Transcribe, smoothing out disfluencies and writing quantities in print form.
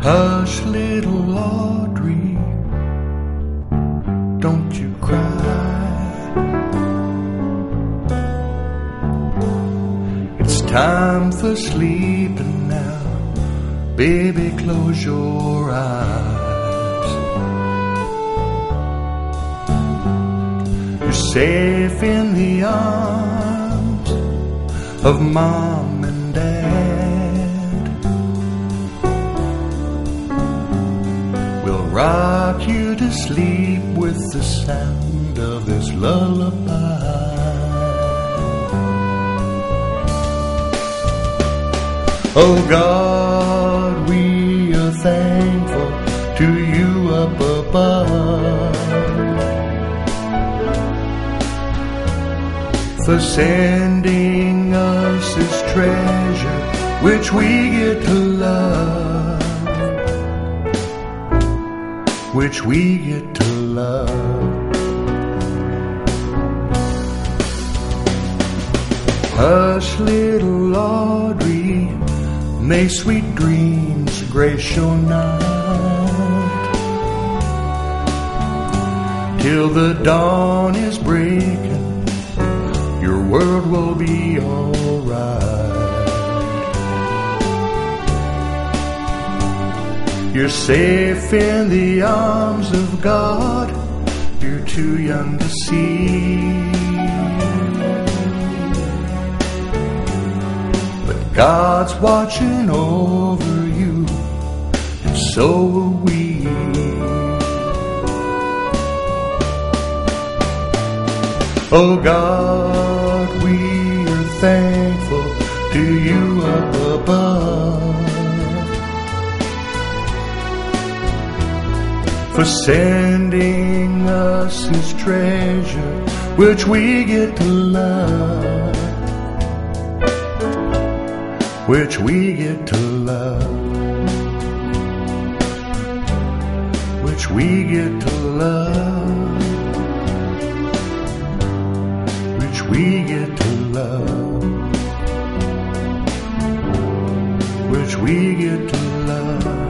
Hush, little Audrey, don't you cry. It's time for sleeping now, baby, close your eyes. You're safe in the arms of Mom and Dad. We'll rock you to sleep with the sound of this lullaby. Oh God, we are thankful to you up above for sending us this treasure which we get to love, which we get to love. Hush, little Audrey, may sweet dreams grace your night, till the dawn is breaking, your world will be alright. You're safe in the arms of God, you're too young to see, God's watching over you, and so are we. Oh God, we are thankful to you up above for sending us His treasure, which we get to love, which we get to love, which we get to love, which we get to love, which we get to love.